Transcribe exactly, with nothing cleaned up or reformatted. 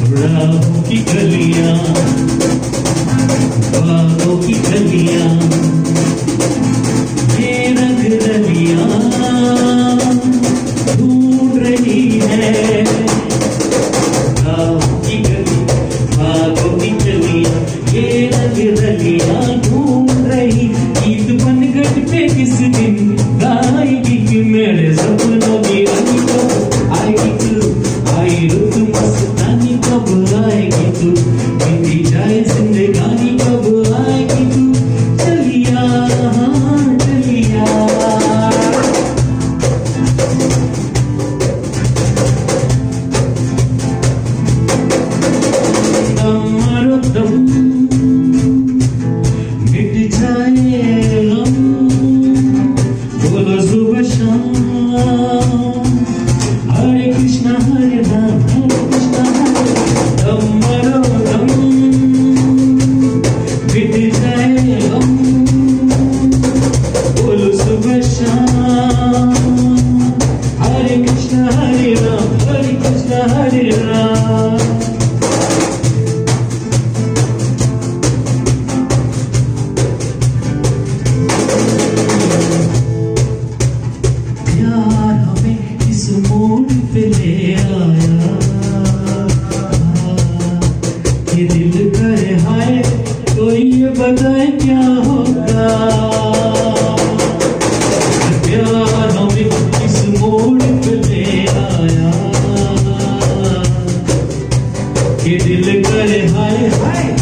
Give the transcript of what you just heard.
राहों की गलियां, बागों की गलियां, ये रंग रलियां ढूंढ रही है। राहों की गलियां, बागों की गलियां, ये रंग रलियां ढूंढ रही। गीत बनगढ़ पे किस दिन गाएगी कि मेरे सपनों की रानी कब आएगी तू, आई रुत मस्तानी कब आएगी तू, बीती जाए जिंदगानी कब आएगी तू, चलिया चलिया। दम मारो दम मिट जाए गम, बोलो सुबह शाम हरे कृष्णा हरे राम हरे कृष्णा हरे राम। दम मारो दम मिट जाए गम, बोलो सुबह शाम हरे कृष्णा हरे राम हरे कृष्णा हरे राम। प्यार हमें इस मोड़ पे ले आया, ये दिल करे हाय कोई ये बताए क्या होगा। प्यार हमें इस मोड़ पे ले आया, ये दिल करे हाय हाय